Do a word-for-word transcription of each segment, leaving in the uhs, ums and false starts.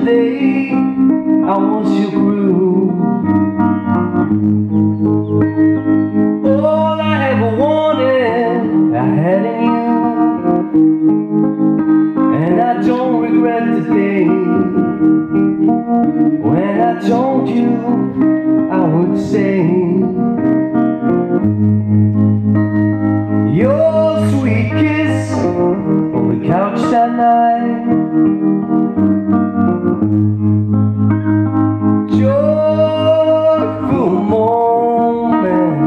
day I want you grew. All I ever wanted, I had in you, and I don't regret the day when I told you I would stay. Your sweet kiss on the couch that night, joyful moment,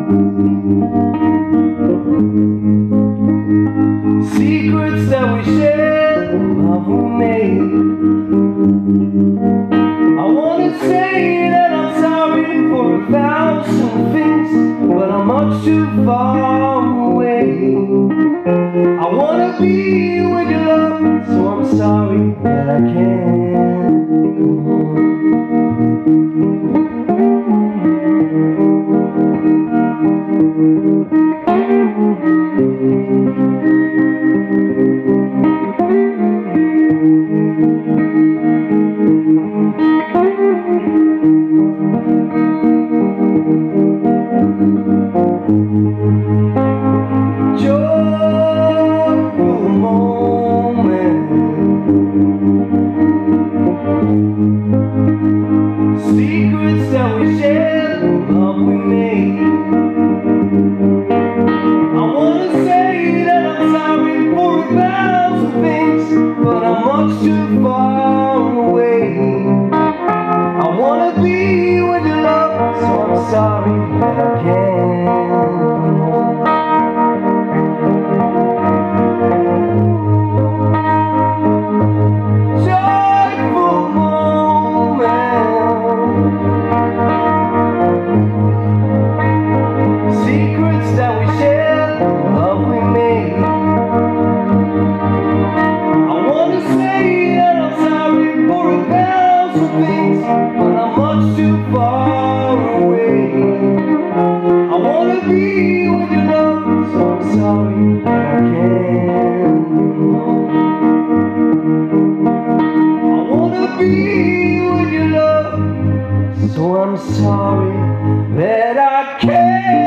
secrets that we shared, love we made. I wanna say that I'm sorry for a thousand things, but I'm much too far away. I wanna be with your love, so I'm sorry that I can't go home. Joyful moment, secrets that we shared, love we made. I wanna say that I'm sorry for a thousand things, but I'm much too far away. I wanna be with your love, so I'm sorry that I can't come home. Joyful moment, secrets that we shared, love we made. I wanna say that I'm sorry for a thousand things, but I'm much too far away. I wanna be with your love, so I'm sorry that I can't come home. I wanna be with your love, so I'm sorry that I can't.